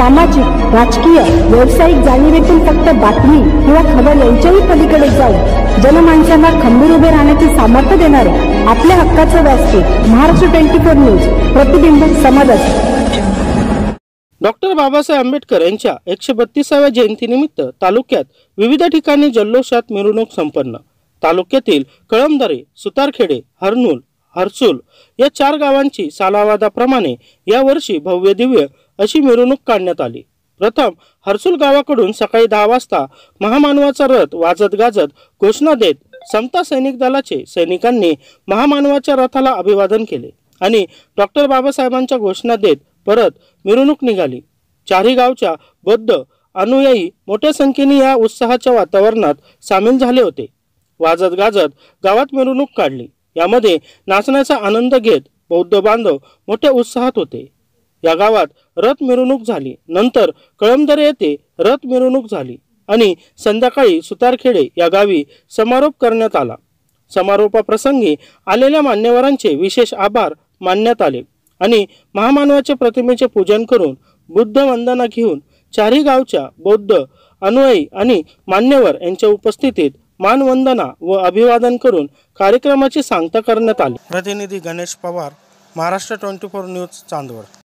सामाजिक, राजकीय, व्यावसायिक जाणीवेतून फक्त बातमी किंवा खबर यांच्याही पलीकडे जाऊन जनमानसांना खंबीर उभे राहण्याचे सामर्थ्य देणारे आपल्या हक्काचे व्यासपीठ महाराष्ट्र 24 न्यूज, प्रतिबिंब समाजाचे। डॉक्टर बाबासाहेब आंबेडकर यांच्या 132व्या जयंतीनिमित्त तालुक्यात विविध ठिकाणी जल्लोषात मिरवणूक संपन्न। तालुक्यातील कळमदरे, सुतारखेडे, हरनूल, हरसूल या 4 गावांची सालावादाप्रमाणे यावर्षी भव्य दिव्य अशी मिरवणूक काढण्यात आली। प्रथम हरसूल गावाकडून सकाळी 10 वाजता महामानवाचा रथ वाजत गाजत घोषणा देत समता सैनिक दलाचे सैनिकांनी महामानवाच्या रथाला अभिवादन केले आणि डॉक्टर बाबासाहेबांच्या घोषणा देत परत मिरवणूक निघाली। 4ही गावच्या बौद्ध अनुयायी मोठ्या संख्येने या उत्साहाच्या वातावरणात सामील झाले होते। वाजत गाजत गावात मिरवणूक काढली। यामध्ये नाचण्याचा आनंद घेत बौद्ध बांधव मोठ्या उत्साहात होते। या गावात रथ मिरवणूक झाली, नंतर कळमदरे येथे रथ मिरवणूक झाली आणि संध्याकाळी सुतारखेडे या गावी समारोप करण्यात आला। समारोपाप्रसंगी आलेल्या मान्यवरांचे विशेष आभार मानण्यात आले आणि महामानवाच्या प्रतिमेचे पूजन करून बुद्ध वंदना घेऊन 4ही गावच्या बौद्ध अनुयायी आणि मान्यवर यांच्या उपस्थितीत मानवंदना व अभिवादन करून कार्यक्रमाची सांगता करण्यात आली। प्रतिनिधी गणेश पवार, महाराष्ट्र 24 न्यूज, चांदवड।